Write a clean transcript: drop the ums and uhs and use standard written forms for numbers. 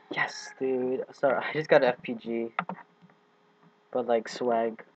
Yes, dude. Sorry, I just got an FPG, but like swag.